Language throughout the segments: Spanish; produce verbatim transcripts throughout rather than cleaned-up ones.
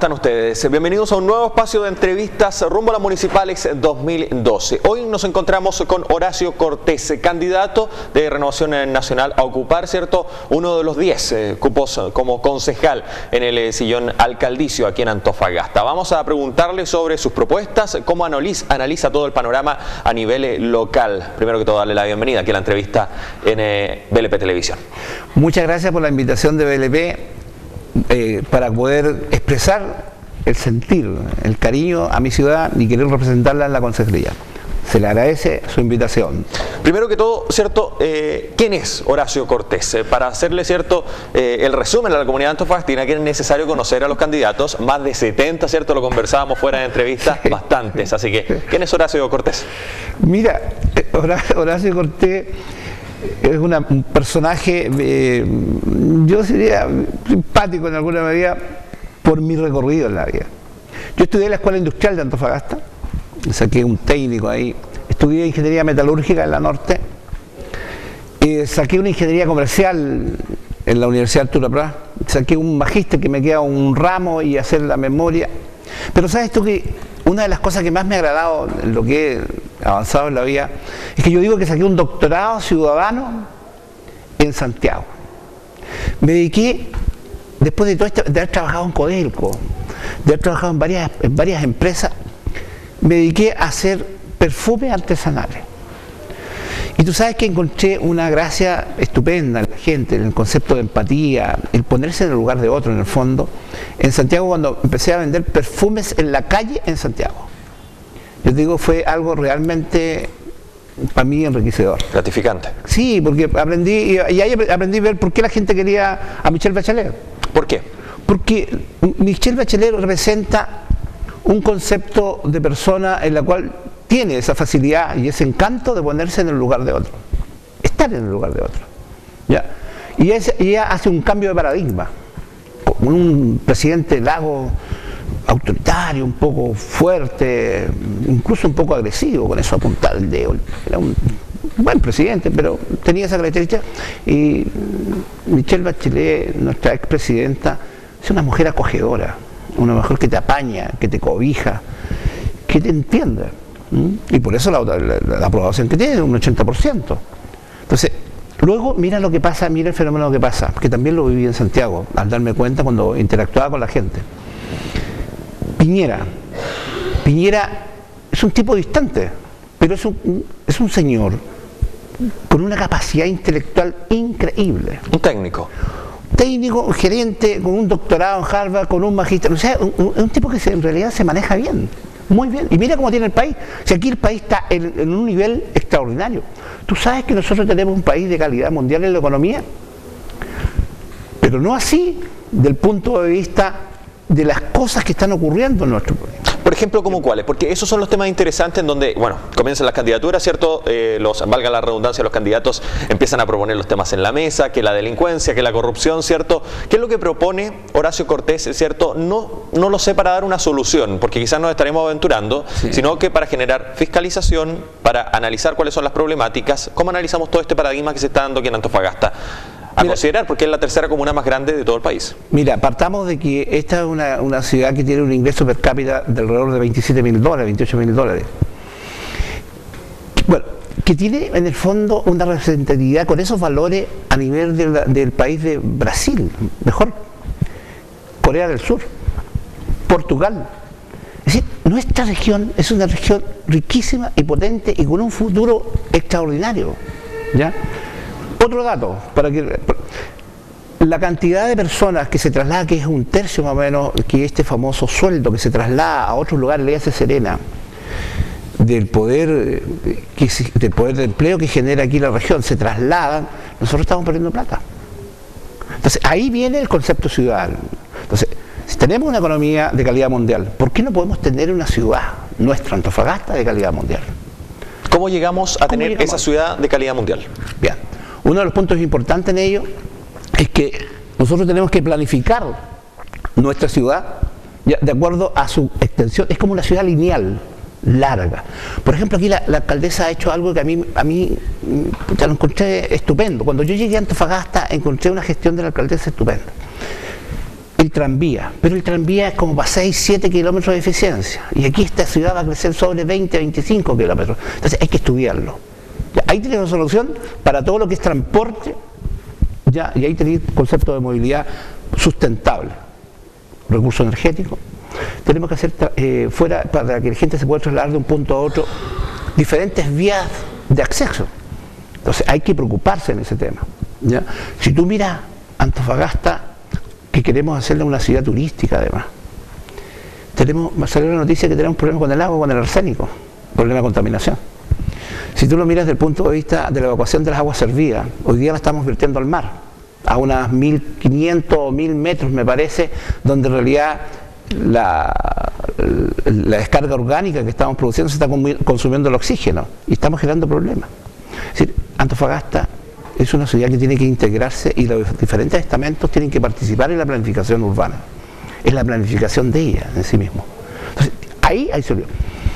están ustedes? Bienvenidos a un nuevo espacio de entrevistas rumbo a las municipales dos mil doce. Hoy nos encontramos con Horacio Cortés, candidato de Renovación Nacional a ocupar, ¿cierto?, uno de los diez eh, cupos como concejal en el eh, sillón alcaldicio aquí en Antofagasta. Vamos a preguntarle sobre sus propuestas, cómo analiza, analiza todo el panorama a nivel eh, local. Primero que todo, darle la bienvenida aquí a la entrevista en eh, B L P Televisión. Muchas gracias por la invitación de B L P. Eh, para poder expresar el sentir, el cariño a mi ciudad y querer representarla en la consejería. Se le agradece su invitación. Primero que todo, ¿cierto? Eh, ¿Quién es Horacio Cortés? Eh, para hacerle, ¿cierto?, eh, el resumen a la comunidad antofagastina, que es necesario conocer a los candidatos, más de setenta, ¿cierto? Lo conversábamos fuera de entrevistas, sí. Bastantes. Así que, ¿quién es Horacio Cortés? Mira, Horacio Cortés es una, un personaje, eh, yo diría, simpático en alguna medida por mi recorrido en la vida. Yo estudié en la Escuela Industrial de Antofagasta, saqué un técnico ahí, estudié Ingeniería Metalúrgica en la Norte, eh, saqué una Ingeniería Comercial en la Universidad Arturo Prat, saqué un magíster que me queda un ramo y hacer la memoria. Pero ¿sabes tú que una de las cosas que más me ha agradado en lo que he avanzado en la vida es que yo digo que saqué un doctorado ciudadano en Santiago? Me dediqué, después de todo esto, de haber trabajado en Codelco, de haber trabajado en varias, en varias empresas, me dediqué a hacer perfumes artesanales. Y tú sabes que encontré una gracia estupenda en la gente, en el concepto de empatía, el ponerse en el lugar de otro en el fondo. En Santiago, cuando empecé a vender perfumes en la calle en Santiago, yo te digo, fue algo realmente para mí enriquecedor. Gratificante. Sí, porque aprendí, y ahí aprendí a ver por qué la gente quería a Michelle Bachelet. ¿Por qué? Porque Michelle Bachelet representa un concepto de persona en la cual tiene esa facilidad y ese encanto de ponerse en el lugar de otro, estar en el lugar de otro, ¿ya? Y ella, ella hace un cambio de paradigma, con un presidente Lago autoritario, un poco fuerte, incluso un poco agresivo, con eso apuntar el dedo. Era un buen presidente, pero tenía esa característica. Y Michelle Bachelet, nuestra expresidenta, es una mujer acogedora, una mujer que te apaña, que te cobija, que te entiende. Y por eso la, la, la aprobación que tiene, un ochenta por ciento. Entonces, luego mira lo que pasa, mira el fenómeno que pasa, que también lo viví en Santiago, al darme cuenta cuando interactuaba con la gente. Piñera. Piñera es un tipo distante, pero es un, es un señor con una capacidad intelectual increíble. Un técnico. Técnico, un gerente, con un doctorado en Harvard, con un magíster. O sea, un, un, un tipo que se, en realidad se maneja bien. Muy bien, y mira cómo tiene el país. Si aquí el país está en, en un nivel extraordinario. ¿Tú sabes que nosotros tenemos un país de calidad mundial en la economía? Pero no así del punto de vista de las cosas que están ocurriendo en nuestro país. Por ejemplo, ¿cómo cuáles? Porque esos son los temas interesantes en donde, bueno, comienzan las candidaturas, ¿cierto? Eh, los, valga la redundancia, los candidatos empiezan a proponer los temas en la mesa, que la delincuencia, que la corrupción, ¿cierto? ¿Qué es lo que propone Horacio Cortés, ¿cierto? No, no lo sé para dar una solución, porque quizás nos estaremos aventurando, sí, sino que para generar fiscalización, para analizar cuáles son las problemáticas. ¿Cómo analizamos todo este paradigma que se está dando aquí en Antofagasta? A mira, considerar, porque es la tercera comuna más grande de todo el país. Mira, partamos de que esta es una, una ciudad que tiene un ingreso per cápita de alrededor de veintisiete mil dólares, veintiocho mil dólares. Bueno, que tiene en el fondo una representatividad con esos valores a nivel de la, del país de Brasil, mejor, Corea del Sur, Portugal. Es decir, nuestra región es una región riquísima y potente y con un futuro extraordinario, ¿ya? Otro dato, para que la cantidad de personas que se traslada, que es un tercio más o menos, que este famoso sueldo que se traslada a otros lugares, le hace Serena, del poder, que, del poder de empleo que genera aquí la región, se trasladan, nosotros estamos perdiendo plata. Entonces, ahí viene el concepto ciudadano. Entonces, si tenemos una economía de calidad mundial, ¿por qué no podemos tener una ciudad, nuestra Antofagasta, de calidad mundial? ¿Cómo llegamos a tener llegamos? esa ciudad de calidad mundial? Bien. Uno de los puntos importantes en ello es que nosotros tenemos que planificar nuestra ciudad ya, de acuerdo a su extensión. Es como una ciudad lineal, larga. Por ejemplo, aquí la, la alcaldesa ha hecho algo que a mí, a mí ya lo encontré estupendo. Cuando yo llegué a Antofagasta encontré una gestión de la alcaldesa estupenda. El tranvía, pero el tranvía es como para seis, siete kilómetros de eficiencia, y aquí esta ciudad va a crecer sobre veinte, veinticinco kilómetros, entonces hay que estudiarlo. Ya, ahí tiene una solución para todo lo que es transporte, ya, y ahí tenéis concepto de movilidad sustentable, recurso energético. Tenemos que hacer eh, fuera, para que la gente se pueda trasladar de un punto a otro, diferentes vías de acceso. Entonces hay que preocuparse en ese tema, ¿ya? Si tú miras Antofagasta, que queremos hacerla una ciudad turística además, tenemos, salió la noticia que tenemos problemas con el agua, con el arsénico, problema de contaminación. Si tú lo miras desde el punto de vista de la evacuación de las aguas servidas, hoy día la estamos vertiendo al mar, a unas mil quinientos o mil metros me parece, donde en realidad la, la descarga orgánica que estamos produciendo se está consumiendo el oxígeno y estamos generando problemas. Es decir, Antofagasta es una ciudad que tiene que integrarse y los diferentes estamentos tienen que participar en la planificación urbana, en la planificación de ella en sí mismo. Entonces, ahí hay solución.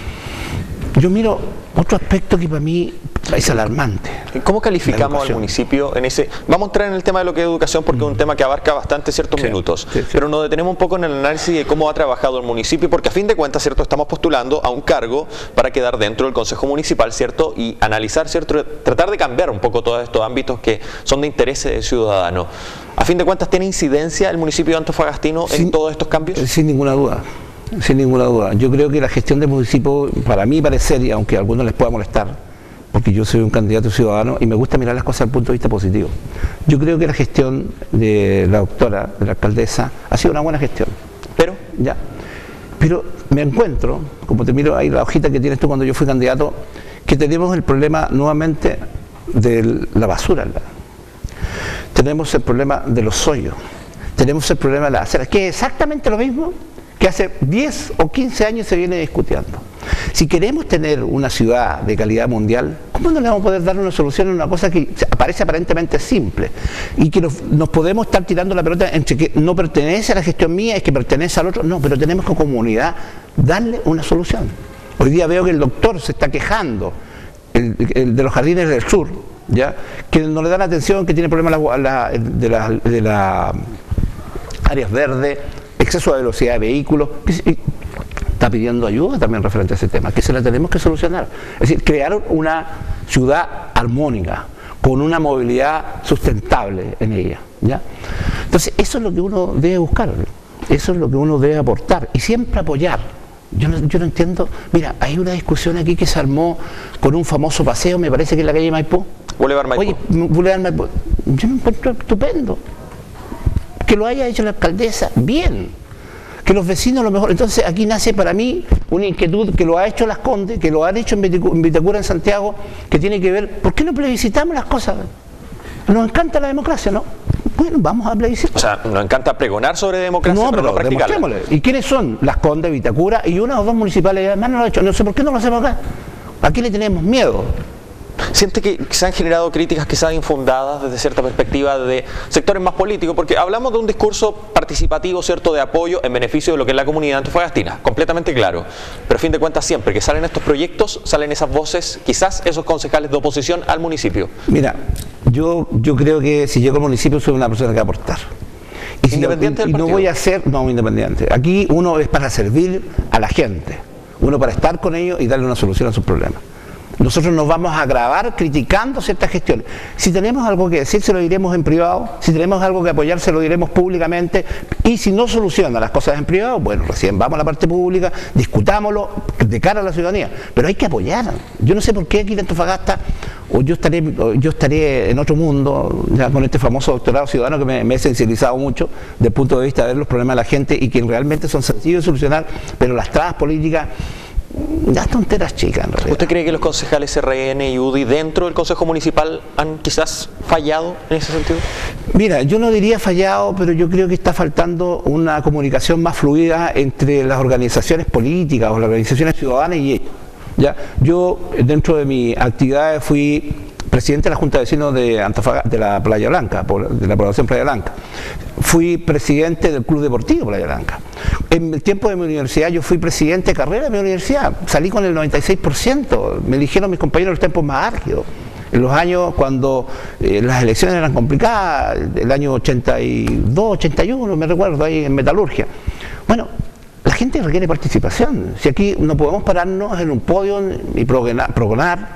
Yo miro otro aspecto que para mí es alarmante. ¿Cómo calificamos al municipio en ese? Vamos a entrar en el tema de lo que es educación porque mm. es un tema que abarca bastante ciertos sí, minutos, sí, sí. pero nos detenemos un poco en el análisis de cómo ha trabajado el municipio, porque a fin de cuentas, cierto, estamos postulando a un cargo para quedar dentro del Consejo Municipal, cierto, y analizar, cierto, tratar de cambiar un poco todos estos ámbitos que son de interés ciudadano. A fin de cuentas, ¿tiene incidencia el municipio de Antofagastino sin, en todos estos cambios? Sin ninguna duda. Sin ninguna duda. Yo creo que la gestión del municipio, para mí parecer, y aunque a algunos les pueda molestar, porque yo soy un candidato ciudadano y me gusta mirar las cosas desde el punto de vista positivo, yo creo que la gestión de la doctora, de la alcaldesa, ha sido una buena gestión. Pero, ya. Pero me encuentro, como te miro ahí la hojita que tienes tú cuando yo fui candidato, que tenemos el problema nuevamente de la basura. Tenemos el problema de los hoyos, tenemos el problema de las aceras, que es exactamente lo mismo que hace diez o quince años se viene discutiendo. Si queremos tener una ciudad de calidad mundial, ¿cómo no le vamos a poder dar una solución a una cosa que parece aparentemente simple? Y que nos, nos podemos estar tirando la pelota entre que no pertenece a la gestión mía, es que pertenece al otro. No, pero tenemos como comunidad darle una solución. Hoy día veo que el doctor se está quejando, el, el de los jardines del sur, ¿ya? Que no le dan atención, que tiene problemas la, la, de las de la áreas verdes, exceso de velocidad de vehículos, que está pidiendo ayuda también referente a ese tema, que se la tenemos que solucionar. Es decir, crear una ciudad armónica, con una movilidad sustentable en ella, ¿ya? Entonces, eso es lo que uno debe buscar, eso es lo que uno debe aportar, y siempre apoyar. Yo no, yo no entiendo, mira, hay una discusión aquí que se armó con un famoso paseo, me parece que en la calle Maipú. Boulevard Maipú. Oye, Boulevard Maipú, yo me encuentro estupendo. Que lo haya hecho la alcaldesa, bien. Que los vecinos lo mejor. Entonces aquí nace para mí una inquietud que lo ha hecho Las Condes, que lo han hecho en Vitacura, en Santiago, que tiene que ver, ¿por qué no plebiscitamos las cosas? Nos encanta la democracia, ¿no? Bueno, vamos a plebiscitar. O sea, nos encanta pregonar sobre democracia, no, pero, pero no practicarla. ¿Y quiénes son? Las Condes, Vitacura y una o dos municipales, además no lo ha hecho. No sé por qué no lo hacemos acá. Aquí le tenemos miedo. ¿Siente que se han generado críticas quizás infundadas desde cierta perspectiva de sectores más políticos? Porque hablamos de un discurso participativo, cierto, de apoyo en beneficio de lo que es la comunidad antofagastina, completamente claro. Pero a fin de cuentas siempre que salen estos proyectos, salen esas voces, quizás esos concejales de oposición al municipio. Mira, yo, yo creo que si llego al municipio soy una persona que va a aportar. Y, si ¿Independiente no, y, del y no voy a ser, no, independiente. Aquí uno es para servir a la gente, uno para estar con ellos y darle una solución a sus problemas. Nosotros nos vamos a grabar criticando ciertas gestiones. Si tenemos algo que decir, se lo diremos en privado. Si tenemos algo que apoyar, se lo diremos públicamente. Y si no soluciona las cosas en privado, bueno, recién vamos a la parte pública, discutámoslo de cara a la ciudadanía. Pero hay que apoyar. Yo no sé por qué aquí en Antofagasta, o yo estaré, o yo estaré en otro mundo, ya con este famoso doctorado ciudadano que me, me he sensibilizado mucho desde el punto de vista de ver los problemas de la gente y que realmente son sencillos de solucionar, pero las trabas políticas ya tonteras chicas en realidad. ¿Usted cree que los concejales R N y U D I dentro del Consejo Municipal han quizás fallado en ese sentido? Mira, yo no diría fallado, pero yo creo que está faltando una comunicación más fluida entre las organizaciones políticas o las organizaciones ciudadanas y ellos. ¿Ya? Yo, dentro de mis actividades, fui presidente de la Junta de Vecinos de Antofagasta, de la Playa Blanca, de la población Playa Blanca. Fui presidente del Club Deportivo Playa Blanca. En el tiempo de mi universidad yo fui presidente de carrera de mi universidad. Salí con el noventa y seis por ciento. Me eligieron mis compañeros en los tiempos más álgidos. En los años cuando eh, las elecciones eran complicadas, el año ochenta y dos, ochenta y uno, me recuerdo, ahí en Metalurgia. Bueno, la gente requiere participación. Si aquí no podemos pararnos en un podio y progonar,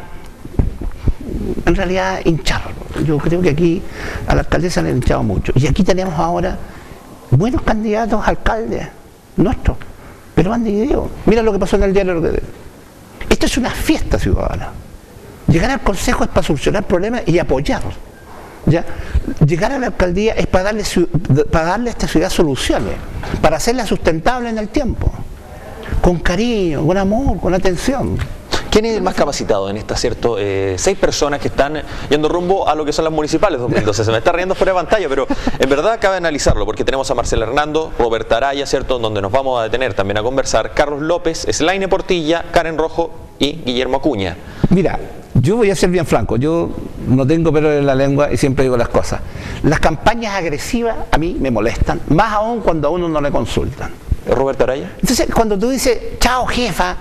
en realidad hinchar. Yo creo que aquí a la alcaldesa le han hinchado mucho. Y aquí tenemos ahora buenos candidatos a alcaldes nuestros, pero van divididos. Mira lo que pasó en el diario. Esto es una fiesta ciudadana. Llegar al consejo es para solucionar problemas y apoyar. ¿Ya? Llegar a la alcaldía es para darle, para darle a esta ciudad soluciones, para hacerla sustentable en el tiempo, con cariño, con amor, con atención. ¿Quién es el más capacitado en estas, cierto? Eh, seis personas que están yendo rumbo a lo que son las municipales dos mil doce. Se me está riendo fuera de pantalla, pero en verdad cabe analizarlo, porque tenemos a Marcela Hernando, Roberta Araya, ¿cierto? Donde nos vamos a detener también a conversar, Carlos López, Slaine Portilla, Karen Rojo y Guillermo Acuña. Mira, yo voy a ser bien franco, yo no tengo pelo en la lengua y siempre digo las cosas. Las campañas agresivas a mí me molestan, más aún cuando a uno no le consultan. ¿Roberta Araya? Entonces, cuando tú dices, chao jefa,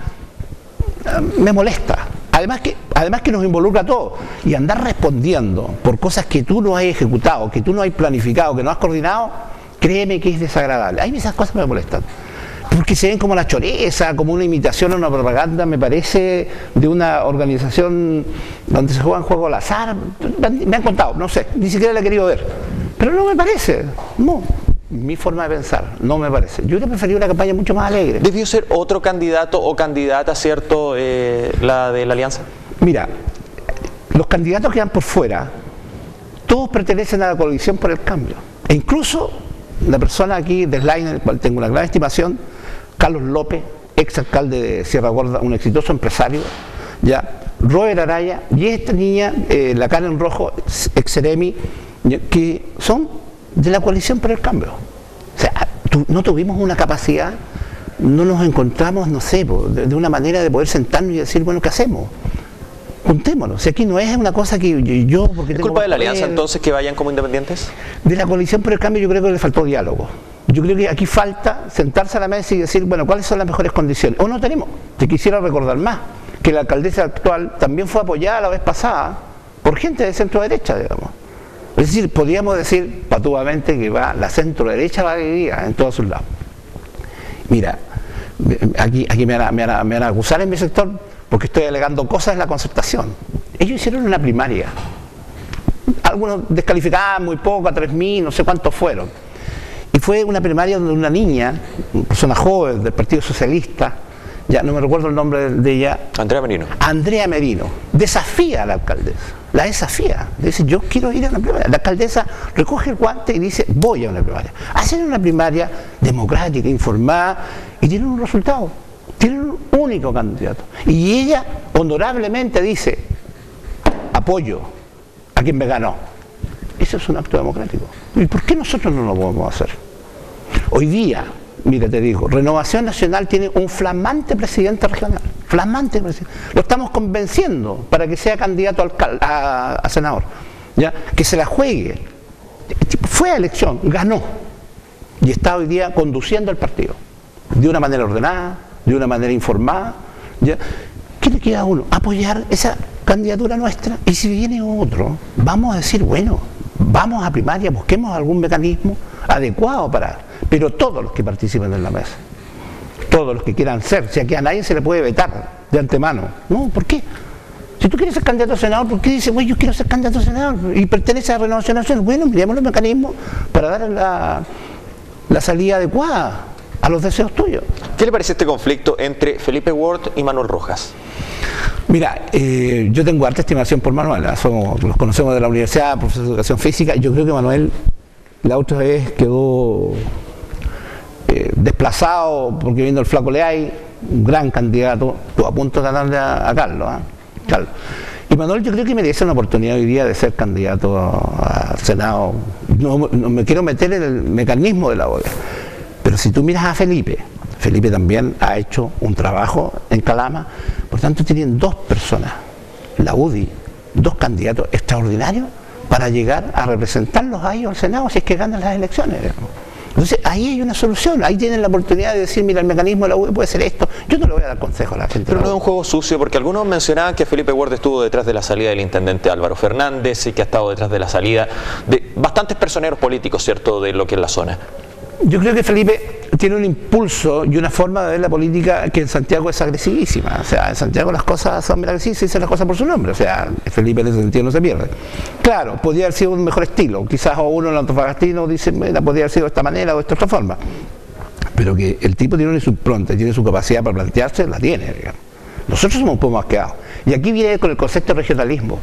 me molesta. Además que, además que nos involucra a todos. Y andar respondiendo por cosas que tú no has ejecutado, que tú no has planificado, que no has coordinado, créeme que es desagradable. A mí esas cosas me molestan. Porque se ven como la choreza, como una imitación o una propaganda, me parece, de una organización donde se juegan juegos al azar. Me han contado, no sé, ni siquiera la he querido ver. Pero no me parece, no. Mi forma de pensar, no me parece. Yo hubiera preferido una campaña mucho más alegre. ¿Debió ser otro candidato o candidata, cierto, eh, la de la alianza? Mira, los candidatos que van por fuera, todos pertenecen a la coalición por el cambio. E incluso la persona aquí de Slaine, en el cual tengo una gran estimación, Carlos López, ex alcalde de Sierra Gorda, un exitoso empresario, ya, Robert Araya, y esta niña, eh, la Karen Rojo, ex Ceremi, que son de la coalición por el cambio. O sea, tu, no tuvimos una capacidad, no nos encontramos, no sé, de, de una manera de poder sentarnos y decir, bueno, ¿qué hacemos? Juntémonos. O sea, aquí no es una cosa que yo... Porque ¿Es culpa de la alianza entonces que vayan como independientes? De la coalición por el cambio yo creo que le faltó diálogo. Yo creo que aquí falta sentarse a la mesa y decir, bueno, ¿cuáles son las mejores condiciones? O no tenemos. Te quisiera recordar más, que la alcaldesa actual también fue apoyada la vez pasada por gente de centro derecha, digamos. Es decir, podríamos decir patudamente que va la centro derecha va dividida en todos sus lados. Mira, aquí, aquí me, van a, me, van a, me van a acusar en mi sector porque estoy alegando cosas en la concertación. Ellos hicieron una primaria. Algunos descalificaban muy poco, a tres mil, no sé cuántos fueron. Y fue una primaria donde una niña, una persona joven del Partido Socialista, ya no me recuerdo el nombre de ella. Andrea Merino. Andrea Merino. Desafía a la alcaldesa. La desafía. Dice, yo quiero ir a una primaria. La alcaldesa recoge el guante y dice, voy a una primaria. Hacen una primaria democrática, informada, y tienen un resultado. Tienen un único candidato. Y ella honorablemente dice, apoyo a quien me ganó. Eso es un acto democrático. ¿Y por qué nosotros no lo podemos hacer? Hoy día, mira, te digo, Renovación Nacional tiene un flamante presidente regional, flamante presidente. Lo estamos convenciendo para que sea candidato a, alcalde, a, a senador, ¿ya? Que se la juegue. Fue a elección, ganó y está hoy día conduciendo el partido de una manera ordenada, de una manera informada, ¿ya? ¿Qué le queda a uno? Apoyar esa candidatura nuestra, y si viene otro, vamos a decir, bueno, vamos a primaria, busquemos algún mecanismo adecuado para... Pero todos los que participen en la mesa, todos los que quieran ser, si aquí a nadie se le puede vetar de antemano. No, ¿por qué? Si tú quieres ser candidato a senador, ¿por qué dices, bueno, yo quiero ser candidato a senador y pertenece a Renovación Nacional? Bueno, miremos los mecanismos para dar la, la salida adecuada a los deseos tuyos. ¿Qué le parece este conflicto entre Felipe Ward y Manuel Rojas? Mira, eh, yo tengo harta estimación por Manuel, ¿eh? Somos, los conocemos de la universidad, profesor de educación física. Yo creo que Manuel la otra vez quedó eh, desplazado porque viendo el flaco Leay, un gran candidato, estuvo a punto de ganarle a, a Carlos, ¿eh? Carlos. Y Manuel yo creo que merece una oportunidad hoy día de ser candidato al Senado. No, no me quiero meter en el mecanismo de la O E A, pero si tú miras a Felipe, Felipe también ha hecho un trabajo en Calama, por tanto tienen dos personas, la U D I, dos candidatos extraordinarios para llegar a representarlos a ellos al Senado si es que ganan las elecciones, digamos. Entonces ahí hay una solución, ahí tienen la oportunidad de decir, mira, el mecanismo de la U E puede ser esto. Yo no le voy a dar consejo a la gente. Pero no es un juego sucio, porque algunos mencionaban que Felipe Ward estuvo detrás de la salida del intendente Álvaro Fernández y que ha estado detrás de la salida de bastantes personeros políticos, ¿cierto?, de lo que es la zona. Yo creo que Felipe tiene un impulso y una forma de ver la política que en Santiago es agresivísima. O sea, en Santiago las cosas son agresivas y se dicen las cosas por su nombre. O sea, Felipe en ese sentido no se pierde. Claro, podría haber sido un mejor estilo. Quizás uno en el antofagastino dice, mira, podría haber sido de esta manera o de esta otra forma. Pero que el tipo tiene su impronta, tiene su capacidad para plantearse, la tiene, digamos. Nosotros somos un poco más quedados. Y aquí viene con el concepto de regionalismo.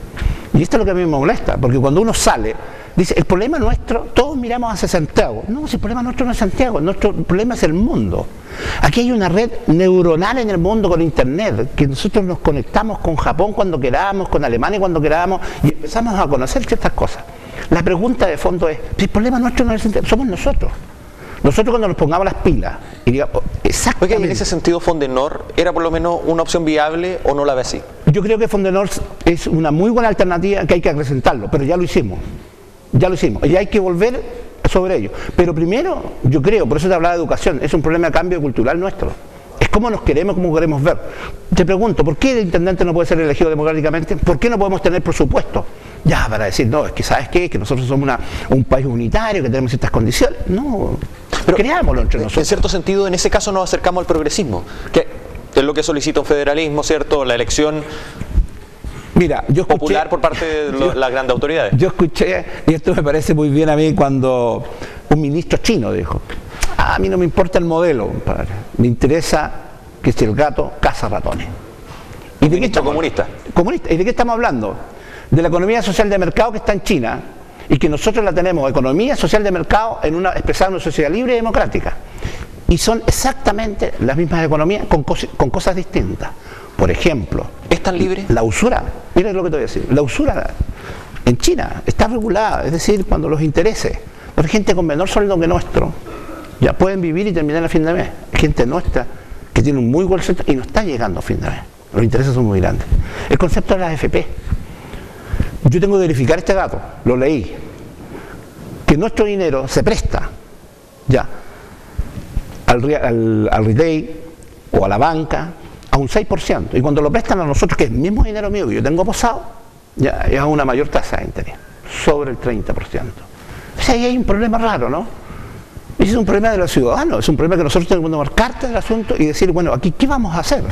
Y esto es lo que a mí me molesta, porque cuando uno sale, dice, el problema nuestro, todos miramos hacia Santiago. No, si el problema nuestro no es Santiago, nuestro problema es el mundo. Aquí hay una red neuronal en el mundo con Internet, que nosotros nos conectamos con Japón cuando queramos, con Alemania cuando queramos, y empezamos a conocer ciertas cosas. La pregunta de fondo es, si el problema nuestro no es Santiago, somos nosotros. Nosotros cuando nos pongamos las pilas y digamos, exactamente. Oye, en ese sentido, Fondenor, ¿era por lo menos una opción viable o no la ve así? Yo creo que Fondenor es una muy buena alternativa que hay que acrecentarlo, pero ya lo hicimos. Ya lo hicimos, y hay que volver sobre ello. Pero primero, yo creo, por eso te hablaba de educación, es un problema de cambio cultural nuestro. Es cómo nos queremos, cómo queremos ver. Te pregunto, ¿por qué el intendente no puede ser elegido democráticamente? ¿Por qué no podemos tener presupuesto? Ya, para decir, no, es que ¿sabes qué? Que nosotros somos una, un país unitario, que tenemos ciertas condiciones. No, pero creámoslo entre nosotros. En cierto sentido, en ese caso nos acercamos al progresismo, que es lo que solicita un federalismo, ¿cierto? La elección... Mira, yo escuché, popular por parte de lo, yo, las grandes autoridades. Yo escuché, y esto me parece muy bien a mí, cuando un ministro chino dijo, ah, a mí no me importa el modelo, compadre, me interesa que si el gato caza ratones. ¿Y de qué estamos, comunista. comunista? ¿Y de qué estamos hablando? De la economía social de mercado que está en China y que nosotros la tenemos, economía social de mercado, en una, expresada en una sociedad libre y democrática. Y son exactamente las mismas economías con, cos, con cosas distintas. Por ejemplo, ¿es tan libre? La usura, mira lo que te voy a decir, la usura en China está regulada, es decir, cuando los intereses, pero gente con menor sueldo que nuestro, ya pueden vivir y terminar a fin de mes. Gente nuestra que tiene un muy buen sueldo y no está llegando a fin de mes. Los intereses son muy grandes. El concepto de las F P. Yo tengo que verificar este dato, lo leí, que nuestro dinero se presta ya al, al, al retail o a la banca a un seis por ciento, y cuando lo prestan a nosotros, que es el mismo dinero mío que yo tengo posado, ya es a una mayor tasa de interés, sobre el treinta por ciento. O sea, ahí hay un problema raro, ¿no? Ese es un problema de los ciudadanos, es un problema que nosotros tenemos que tomar carta del asunto y decir, bueno, aquí, ¿qué vamos a hacer?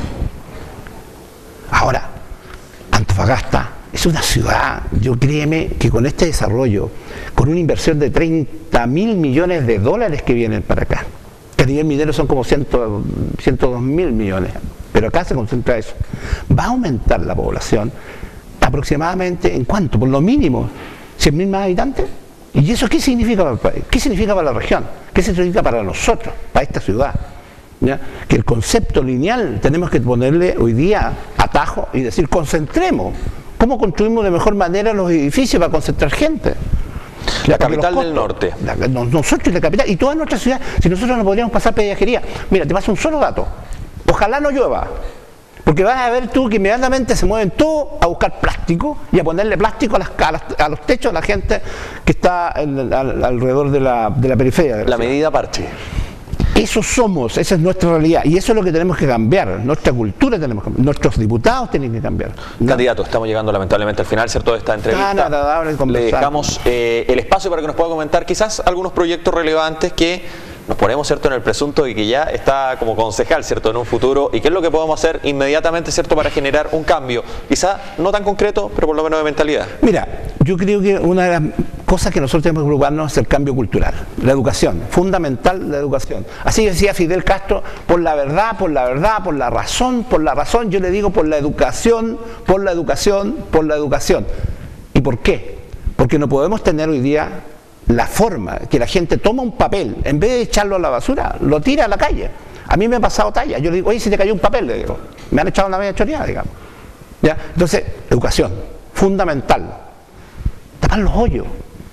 Ahora, Antofagasta es una ciudad, yo créeme que con este desarrollo, con una inversión de treinta mil millones de dólares que vienen para acá, que a nivel minero son como ciento dos mil millones, pero acá se concentra eso, va a aumentar la población aproximadamente, ¿en cuánto? Por lo mínimo, cien mil más habitantes. ¿Y eso qué significa para el país? ¿Qué significa para la región? ¿Qué significa para nosotros, para esta ciudad? ¿Ya? Que el concepto lineal tenemos que ponerle hoy día atajo y decir, concentremos. ¿Cómo construimos de mejor manera los edificios para concentrar gente? La capital del norte. La, nosotros, la capital, y toda nuestra ciudad, si nosotros no podríamos pasar peajería. Mira, te paso un solo dato. Ojalá no llueva, porque vas a ver tú que inmediatamente se mueven todos a buscar plástico y a ponerle plástico a, las, a, las, a los techos de la gente que está en, al, alrededor de la, de la periferia. De la la medida parche. Eso somos, esa es nuestra realidad, y eso es lo que tenemos que cambiar, nuestra cultura tenemos que cambiar, nuestros diputados tienen que cambiar. ¿No? Candidato, estamos llegando lamentablemente al final, ¿cierto?, de esta entrevista. Tan agradable conversar. Le dejamos eh, el espacio para que nos pueda comentar quizás algunos proyectos relevantes que nos ponemos, ¿cierto?, en el presunto y que ya está como concejal, ¿cierto?, en un futuro, y qué es lo que podemos hacer inmediatamente, ¿cierto?, para generar un cambio, quizás no tan concreto, pero por lo menos de mentalidad. Mira, yo creo que una de las cosas que nosotros tenemos que preocuparnos es el cambio cultural, la educación, fundamental la educación. Así decía Fidel Castro, por la verdad, por la verdad, por la razón, por la razón, yo le digo por la educación, por la educación, por la educación. ¿Y por qué? Porque no podemos tener hoy día la forma que la gente toma un papel, en vez de echarlo a la basura, lo tira a la calle. A mí me ha pasado talla, yo le digo, oye, si te cayó un papel, le digo, me han echado una media choreada, digamos. ¿Ya? Entonces, educación, fundamental. Tapar los hoyos.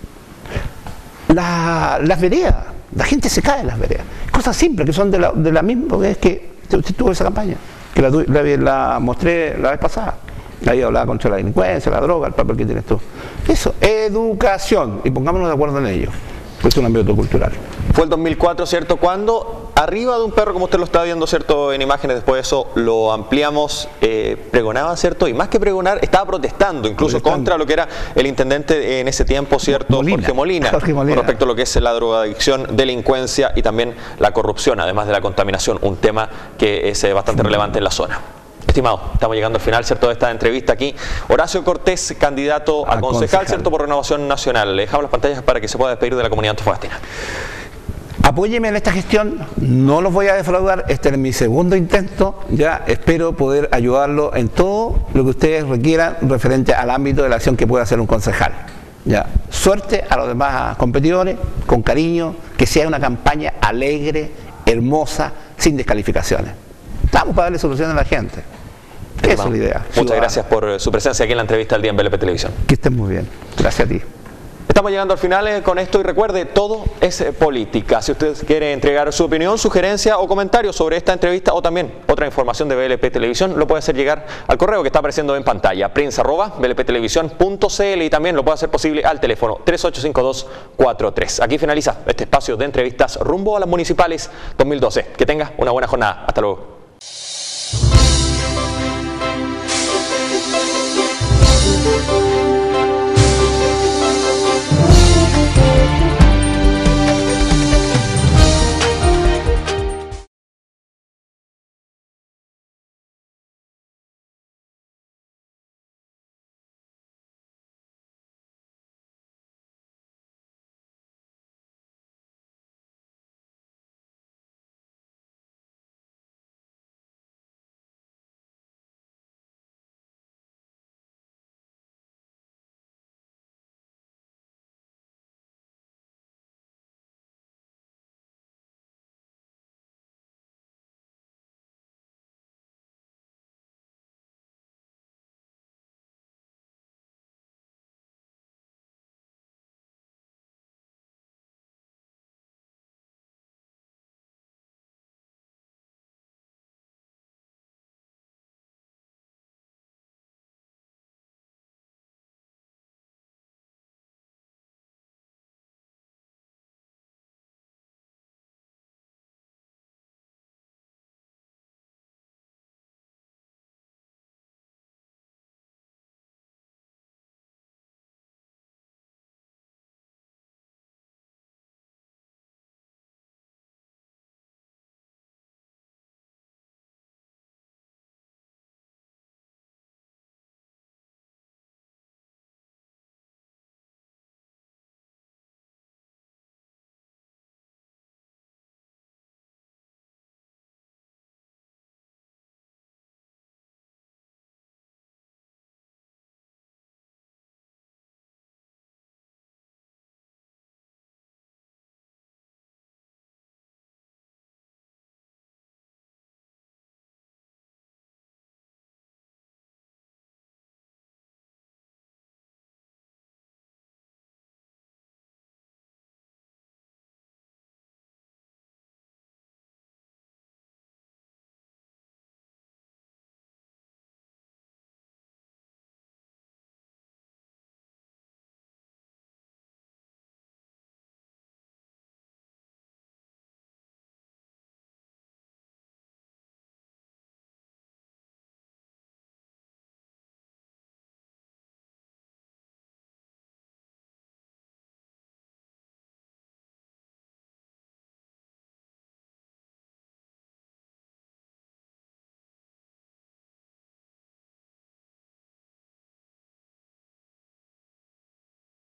La, las veredas, la gente se cae en las veredas. Cosas simples que son de la, de la misma, es que usted tuvo esa campaña, que la, la, la mostré la vez pasada. Ahí hablaba contra la delincuencia, la droga, el papel que tienes tú. Eso, educación, y pongámonos de acuerdo en ello, pues es un ámbito cultural. Fue el dos mil cuatro, ¿cierto? Cuando arriba de un perro, como usted lo está viendo, ¿cierto? En imágenes, después de eso lo ampliamos, eh, pregonaba, ¿cierto? Y más que pregonar, estaba protestando, incluso protestando. contra lo que era el intendente en ese tiempo, ¿cierto? Molina. Jorge Molina, Jorge Molina, con respecto a lo que es la drogadicción, delincuencia y también la corrupción, además de la contaminación, un tema que es eh, bastante relevante en la zona. Estimado, estamos llegando al final, ¿cierto?, de esta entrevista aquí. Horacio Cortés, candidato a, a concejal, concejal, ¿cierto?, por Renovación Nacional. Le dejamos las pantallas para que se pueda despedir de la comunidad antofagastina. Apóyeme en esta gestión, no los voy a defraudar, este es mi segundo intento, ya espero poder ayudarlo en todo lo que ustedes requieran referente al ámbito de la acción que pueda hacer un concejal. Ya, suerte a los demás competidores, con cariño, que sea una campaña alegre, hermosa, sin descalificaciones. Estamos para darle solución a la gente. Esa es la idea. Muchas ciudadana. Gracias por su presencia aquí en la entrevista del día en B L P Televisión. Que estén muy bien. Gracias a ti. Estamos llegando al final eh, con esto y recuerde, todo es eh, política. Si usted quiere entregar su opinión, sugerencia o comentario sobre esta entrevista o también otra información de B L P Televisión, lo puede hacer llegar al correo que está apareciendo en pantalla, prensa arroba b l p televisión punto c l, y también lo puede hacer posible al teléfono tres ocho cinco dos cuatro tres. Aquí finaliza este espacio de entrevistas rumbo a las municipales dos mil doce. Que tenga una buena jornada. Hasta luego.